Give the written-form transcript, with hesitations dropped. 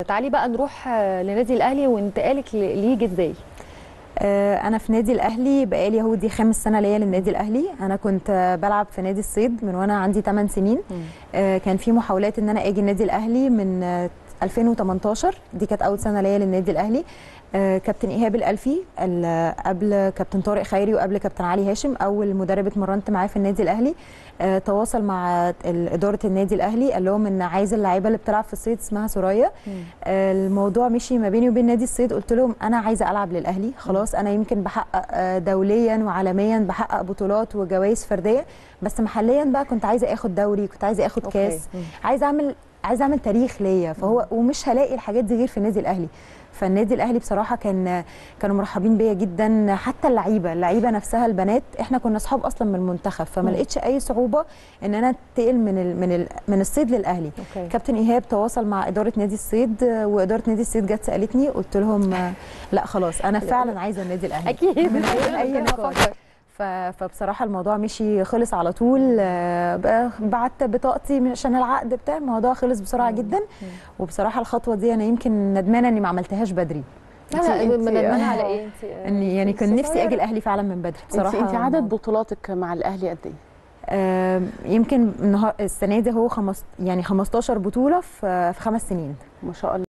تعالي بقى نروح لنادي الاهلي وانتقالك ليه جه ازاي؟ انا في نادي الاهلي بقالي اهو دي 5 سنه ليا للنادي الاهلي. انا كنت بلعب في نادي الصيد من وانا عندي 8 سنين. كان في محاولات ان انا اجي النادي الاهلي من 2018، دي كانت اول سنه ليا للنادي الاهلي. كابتن ايهاب الالفي قبل كابتن طارق خيري وقبل كابتن علي هاشم اول مدرب اتمرنت معاه في النادي الاهلي. تواصل مع اداره النادي الاهلي، قال لهم ان عايز اللعيبه اللي بتلعب في الصيد اسمها سوريا. الموضوع مشي ما بيني وبين نادي الصيد، قلت لهم انا عايزه العب للاهلي خلاص. انا يمكن بحقق دوليا وعالميا، بحقق بطولات وجوائز فرديه، بس محليا بقى كنت عايزه اخد دوري، كنت عايزه اخد كاس، عايزه اعمل تاريخ ليا. فهو ومش هلاقي الحاجات دي غير في النادي الاهلي. فالنادي الاهلي بصراحه كانوا مرحبين بيا جدا. حتى اللعيبه نفسها البنات، احنا كنا اصحاب اصلا من المنتخب، فما لقيتش اي صعوبه ان انا انتقل من الصيد للاهلي. كابتن ايهاب تواصل مع اداره نادي الصيد، واداره نادي الصيد جت سالتني، قلت لهم لا خلاص انا فعلا عايزه النادي الاهلي اكيد من غير اي نقاش. فبصراحه الموضوع مشي خلص على طول. بعت بطاقتي عشان العقد بتاع الموضوع خلص بسرعه جدا. وبصراحه الخطوه دي انا يمكن ندمانه اني ما عملتهاش بدري. ندمانه على ايه انت؟ اني يعني كان نفسي اجي الاهلي فعلا من بدري بصراحه. انت عدد بطولاتك مع الاهلي قد ايه؟ يمكن السنه دي هو يعني 15 بطوله في 5 سنين ما شاء الله.